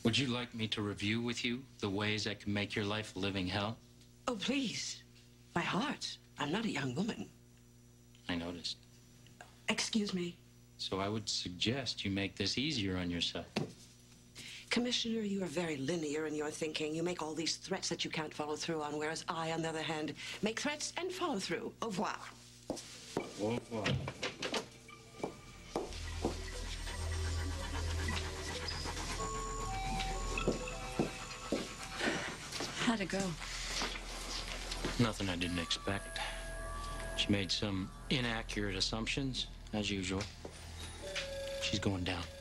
Would you like me to review with you the ways that can make your life a living hell? Oh, please. My heart. I'm not a young woman. I noticed. Excuse me. So I would suggest you make this easier on yourself. Commissioner, you are very linear in your thinking. You make all these threats that you can't follow through on, whereas I, on the other hand, make threats and follow through. Au revoir. Au revoir. How'd it go? Nothing I didn't expect. She made some inaccurate assumptions, as usual. She's going down.